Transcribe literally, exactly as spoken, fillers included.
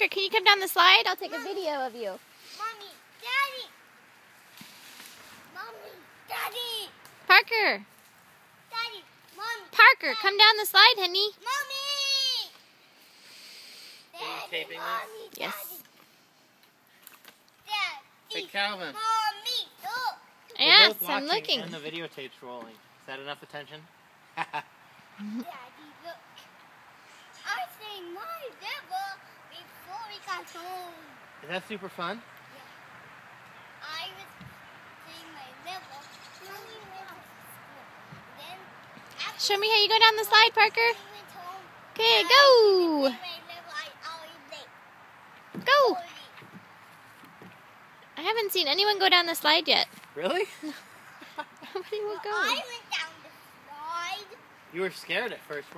Parker, can you come down the slide? I'll take Mommy. a video of you. Mommy, Daddy. Mommy, Daddy. Parker. Daddy, Mommy. Parker, Daddy. come down the slide, honey. Mommy. Daddy, Are you taping Mommy, this? Yes. Daddy. Hey, Calvin. Mommy, look. We're Yes, both I'm watching looking. And the videotape's rolling. Is that enough attention? Daddy, look. I sang my level before we got home. Is that super fun? Yeah. I was saying my level. Mommy went to school. Then after Show me how you go down the slide, Parker. we went home. Okay, I go. didn't say my level. I always late. Go. Sorry. I haven't seen anyone go down the slide yet. Really? Nobody will go. I went down the slide. You were scared at first.